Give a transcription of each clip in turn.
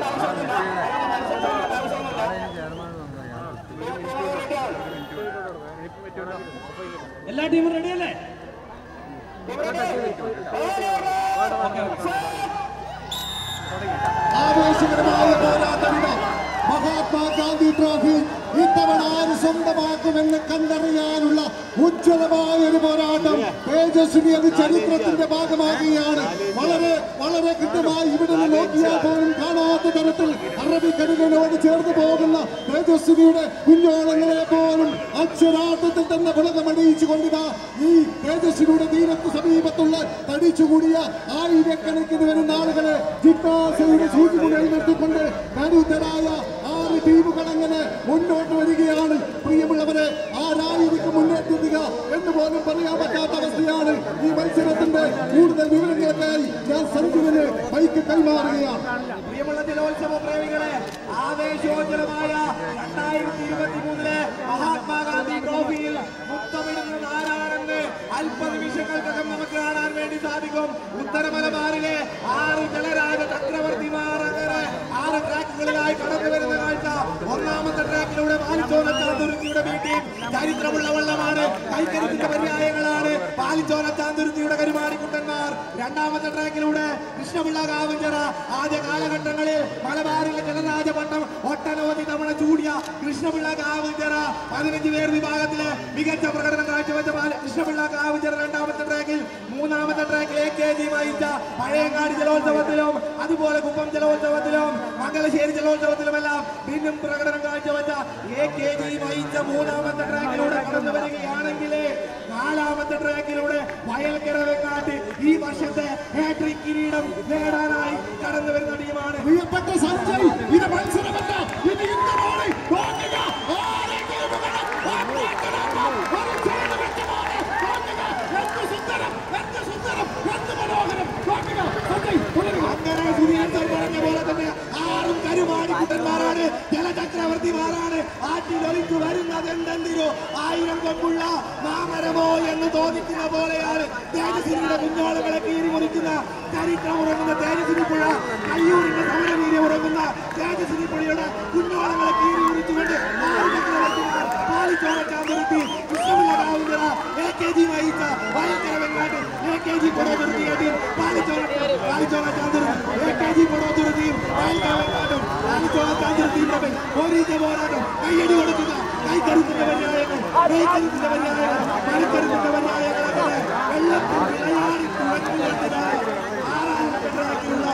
എല്ലാ ടീമും റെഡിയല്ലേ? ആവേശകരമായ പോരാട്ടമില്ല. മഹാത്മാഗാന്ധി ട്രോഫി ഇത്തവണ ആര് സ്വന്തമാക്കുമെന്ന് കണ്ടറിയാനുള്ള ഉജ്ജ്വലമായ ഒരു പോരാട്ടം തേജസ്വിനി അത് ചരിത്രത്തിന്റെ ഭാഗമാകുകയാണ്. വളരെ വളരെ കൃത്യമായി ഇവിടെ നിന്ന് നോക്കിയാൽ പോലും കാണാത്ത തരത്തിൽ അറബിക്കടലിനോട് ചേർന്ന് പോകുന്ന തേജസ്വിനിയുടെ കുഞ്ഞോളങ്ങളെ പോലും അക്ഷരാർത്ഥത്തിൽ തന്നെ പുളകമണിയിച്ചു കൊണ്ടിതാ ഈ തേജസ്വിനിയുടെ തീരത്ത് സമീപത്തുള്ള തടിച്ചുകൂടിയ ആയിരക്കണക്കിന് വരുന്ന ആളുകളെ ജിജ്ഞാസയുടെ സൂചിമുനയിൽ നിർത്തിക്കൊണ്ട് കരുത്തരായ 6 ടീമുകൾ അങ്ങനെ മുന്നോട്ട് വരികയാണ്. പ്രിയമുള്ളവരെ, ആരായിരിക്കും മുന്നേറ്റെത്തുക എന്ന് പോലും പറയാൻ പറ്റാത്ത അവസ്ഥയാണ്. ഈ മത്സരത്തിന്റെ കൂടുതൽ വിവരങ്ങൾക്കായി ഞാൻ സഞ്ജുവിന് ബൈക്ക് കൈമാറുകയാണ്. പ്രിയമുള്ള ജലോത്സവ പ്രേമികളെ, ആവേശോജ്വലമായ 2023 മഹാത്മാഗാന്ധി ട്രോഫിയിൽ മുത്തമിടുന്നത് ആരാണെന്ന് അല്പനിമിഷങ്ങൾക്കകം നമുക്ക് കാണാൻ വേണ്ടി സാധിക്കും. ഉത്തരമലബാറിലെ 6 ജലരാജ ചക്രവർത്തിമാർ അങ്ങനെ 6 ട്രാക്കുകളിലായി കടന്നു വരുന്ന കാഴ്ച. ഒന്നാമത്തെ ട്രാക്കിലൂടെ പാലിച്ചോല ചാന്തുരുത്തിയുടെ വീട്ടിൽ ചരിത്രമുള്ള വള്ളമാണ്, കൈക്കരുത്തിന്റെ പര്യായങ്ങളാണ് പാലിച്ചോല ചാന്തുരുത്തിയുടെ കരുമാടിക്കുട്ടന്മാർ. രണ്ടാമത്തെ ട്രാക്കിലൂടെ കൃഷ്ണപിള്ള കാവഞ്ചിറ. ആദ്യ കാലഘട്ടങ്ങളിൽ മലബാറിലെ ജലരാജപട്ടം ഒട്ടനവധി തവണ ചൂടിയ കൃഷ്ണപിള്ള കാവഞ്ചിറ 15 പേർ വിഭാഗത്തിലെ മികച്ച പ്രകടനം കാഴ്ചവെച്ച കൃഷ്ണപിള്ള കാവഞ്ചിറ രണ്ടാമത്തെ ട്രാക്കിൽ. മൂന്നാമത്തെ ട്രാക്കിൽ AKG വഹിച്ച പഴയങ്ങാടി ജലോത്സവത്തിലും അതുപോലെ കുപ്പം ജലോത്സവത്തിലും മംഗലശ്ശേരി ജലോത്സവത്തിലുമെല്ലാം വീണ്ടും പ്രകടനം കാഴ്ചവെച്ച AKG വഹിച്ച മൂന്നാമത്തെ ട്രാക്കിലൂടെ കടന്നു വരികയാണെങ്കിൽ നാലാമത്തെ ട്രാക്കിലൂടെ വയൽക്കര വെങ്ങാട്ട് ഈ വർഷത്തെ ഹാട്രിക് കിരീടം നേടാനായി കടന്നു വരുന്ന ടീമാണ്. പ്രിയപ്പെട്ട സഞ്ജയ്, ഇത് മത്സരമല്ല, ഇത് യുദ്ധമാണ്. അങ്ങനെ സുനിയൻ പറഞ്ഞ പോലെ തന്നെ 6 കരുമാടിക്കുട്ടന്മാരാണ്, ജലചക്രവർത്തിമാരാണ്. ആറ്റിലൊലിച്ചു വരുന്നത് എന്തെന്തിനോ 1000 കൊമ്പുള്ള മാമരമോ എന്ന് തോന്നിക്കുന്ന പോലെയാണ് തേജസ്വിനിയുടെ കുഞ്ഞോളകളെ കീറിമുറിക്കുന്ന ചരിത്രമുറങ്ങുന്ന തേജസ്വിനി പുഴ. കയ്യൂരിന്റെ സമരവീര്യം ഉറങ്ങുന്ന തേജസ്വിനി പുഴയുടെ കുഞ്ഞോളങ്ങളെ കീറിമുറിച്ചുകൊണ്ട് 6 ചക്രവർത്തിമാർ പാലിച്ചോല ചാന്തുരുത്തി കൃഷ്ണപിള്ള കാവുഞ്ചിറ AKG വഹിച്ച വയൽക്കര വെങ്ങാട്ട് AKG പൊടോതുരുത്തിയായിട്ട് പാലിച്ചോല ചാന്തുരുത്തി AKG പൊടോതുരുത്തിയും വയൽക്കര വെങ്ങാട്ടും പാലിച്ചോല ചാന്തുരുത്തിയും തമ്മിൽ പോരീച്ച പോരാട്ടം. കൈയടി കൊടുക്കുക, കൈക്കരുത്തിന്റെ പര്യായങ്ങൾ, കൈക്കരുത്തിന്റെ പര്യായങ്ങൾ, മണിക്കരുത്തിന്റെ പര്യായങ്ങൾ അങ്ങനെ വെള്ളത്തിൽ വിളയാടി തുഴഞ്ഞുകൊണ്ടതായി 6ാമത്തെ ട്രാക്കിലുള്ള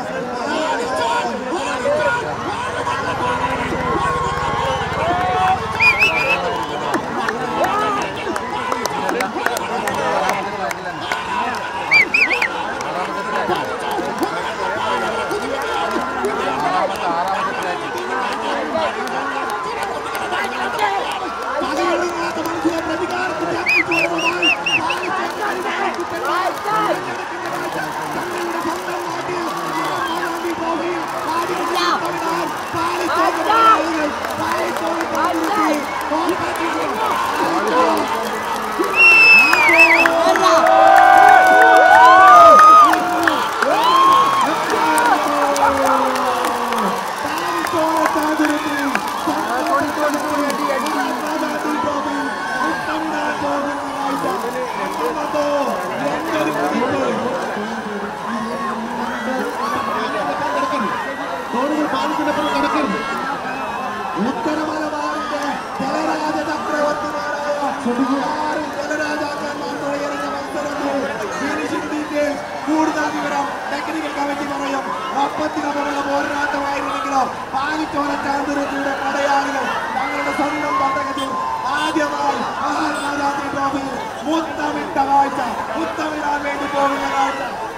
ഉത്തരമലബാറിന്റെ ജലരാജ ചക്രവർത്തിമാരായ 6 ജലരാജാക്കന്മാർ തുഴയെറിഞ്ഞ മത്സരത്തിൽ ഫിനിഷിംഗ് ഡീറ്റെയിൽസ് കൂടുതൽ വിവരം ടെക്നിക്കൽ കമ്മിറ്റി പറയും. ഒപ്പത്തിനൊപ്പമുള്ള പോരാട്ടമായിരുന്നെങ്കിലോ പാലിച്ചോല ചാന്തുരുത്തിയുടെ പടയാളികൾ തങ്ങളുടെ സ്വന്തം പതകത്തിൽ ആദ്യമായി മഹാത്മാഗാന്ധി ട്രോഫിയിൽ മുത്തമിട്ട കാഴ്ച, മുത്തമിടാൻ വേണ്ടി പോകുന്ന കാഴ്ച